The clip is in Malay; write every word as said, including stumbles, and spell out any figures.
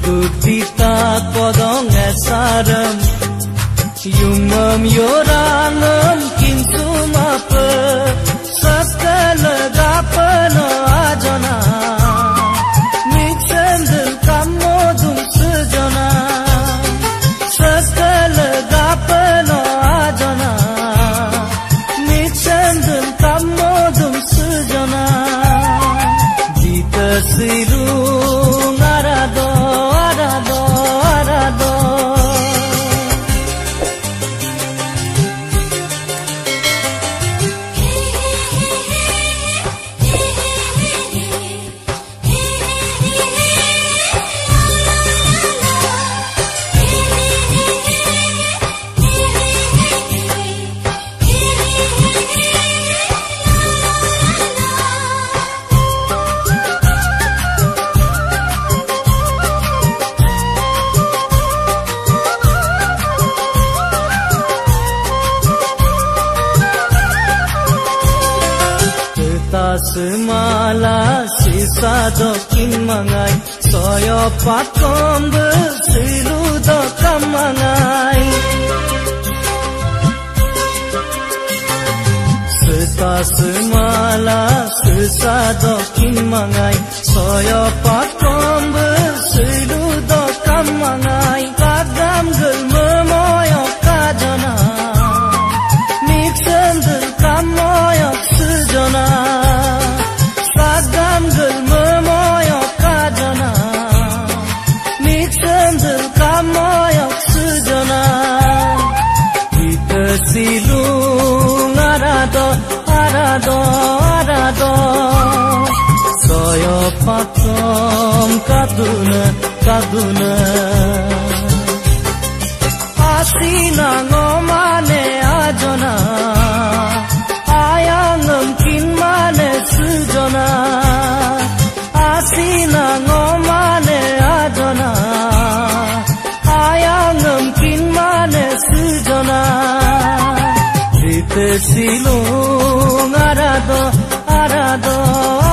Dudita kodong esaram Yungam yorangam kinsumapa Sakala gapana ajana Mixendel kamodum sejana Sakala gapana ajana Mixendel kamodum sejana Dita sirung arado arado arado Semala sisa dokin mangai Soyo pakombe silu dokam mangai Seta semala sisa dokin mangai Soyo pakombe silu dokam mangai Kadam gel memoyok kajana Mixendel kamoyok sejana Silung arado arado arado Soyo patom kaduna kaduna Asina ngomane ajona Ayangam kinmane sujona Asina ngomane ajona Ayangam kinmane sujona Silung arado arado